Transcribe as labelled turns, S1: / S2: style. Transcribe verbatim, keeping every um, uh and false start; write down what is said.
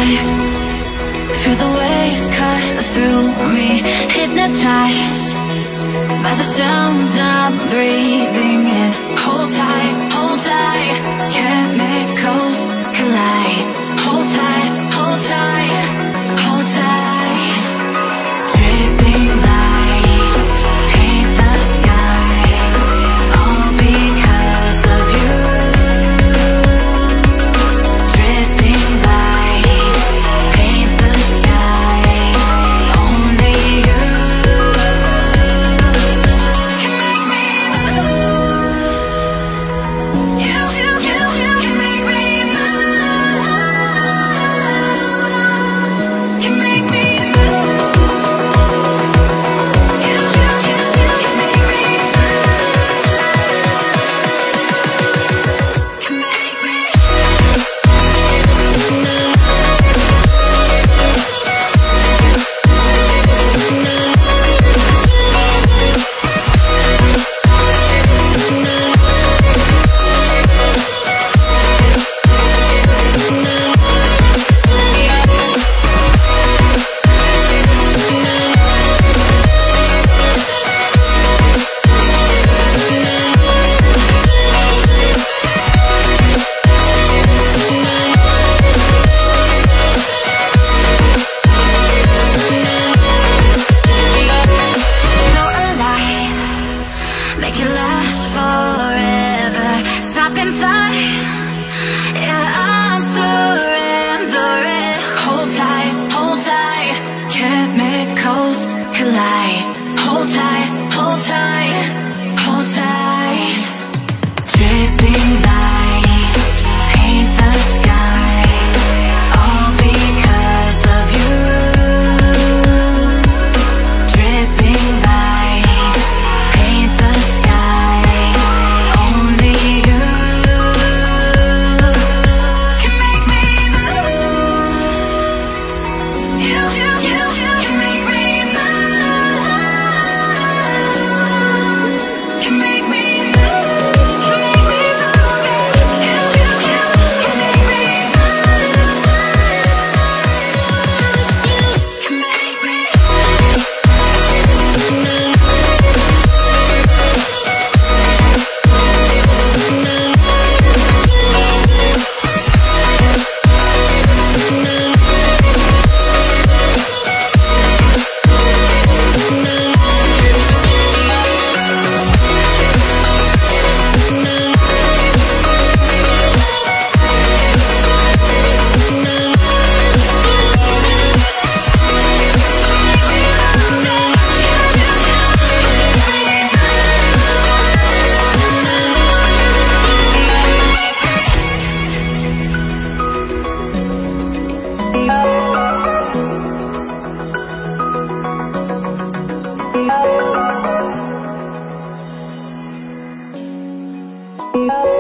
S1: Feel the waves cut through me, hypnotized by the sounds I'm breathing in. Hold tight, hold tight, chemicals collide. Hold tight, hold tight, hold tight. Dripping lights paint the skies, all because of you. Dripping lights paint the skies, only you can make me move. You, you, you, you can make me move. Can make me move. You, you, you, you can make me move. Can make me. So alive, make it last forever. Stop in time, yeah, I'll surrender it. Hold tight, hold tight, chemicals collide. Hold tight, hold tight, hold tight. Dripping lights paint the skies, all because of you. Dripping lights paint the skies, only you can make me move. You, you, you, you can make me move. Can make me move. Can make me move. You, you, you can make me move. Can make me.
S2: Oh,